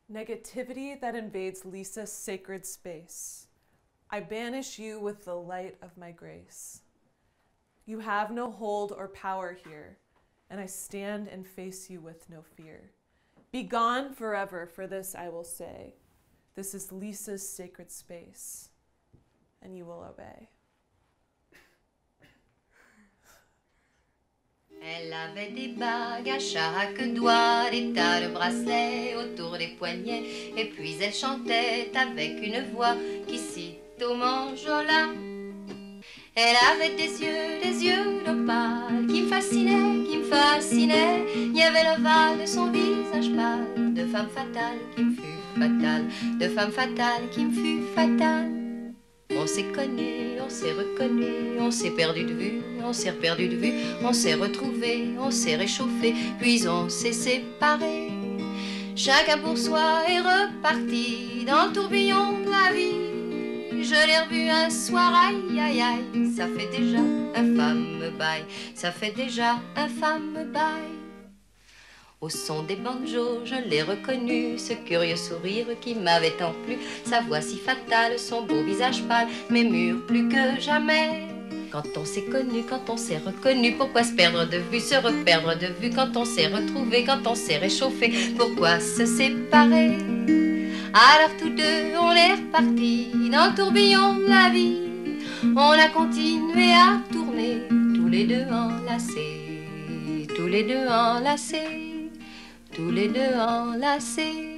Negativity that invades Lisa's sacred space, I banish you with the light of my grace. You have no hold or power here, and I stand and face you with no fear. Be gone forever, for this I will say. This is Lisa's sacred space, and you will obey. Elle avait des bagues à chaque doigt, des tas de bracelets autour des poignets, et puis elle chantait avec une voix qui cite au manjola. Elle avait des yeux d'opale qui me fascinaient. Il y avait l'ovale de son visage pâle, de femme fatale qui me fut fatale, de femme fatale qui me fut fatale. On s'est connus, on s'est reconnus, on s'est perdu de vue, on s'est reperdu de vue, on s'est retrouvés, on s'est réchauffés, puis on s'est séparés. Chacun pour soi est reparti dans le tourbillon de la vie. Je l'ai revu un soir, aïe aïe aïe, ça fait déjà un fameux bail, ça fait déjà un fameux bail. Au son des banjos, je l'ai reconnu, ce curieux sourire qui m'avait tant plu, sa voix si fatale, son beau visage pâle, m'émure plus que jamais. Quand on s'est connu, quand on s'est reconnu, pourquoi se perdre de vue, se reperdre de vue, quand on s'est retrouvé, quand on s'est réchauffé, pourquoi se séparer? Alors tous deux, on est repartis dans le tourbillon de la vie, on a continué à tourner, tous les deux enlacés, tous les deux enlacés. Tous les deux enlacés.